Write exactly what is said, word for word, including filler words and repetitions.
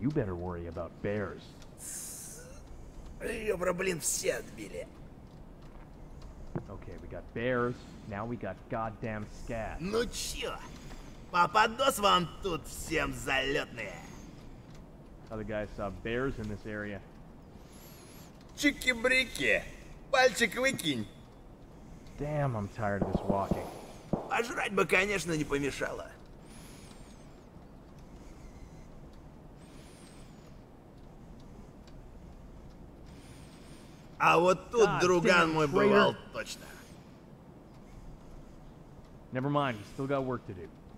You better worry about bears. Ребра, блин, все отбили. Okay, we got bears. Now we got goddamn scavs. Ну чё? Попадос вам тут всем залетные. Other guys saw bears in this area. Чики-брики. Пальчик выкинь. Damn, I'm tired of this walking. Пожрать бы, конечно, не помешало. А вот тут God, друган damn, мой traitor. бывал точно. Never mind, we still got work to do.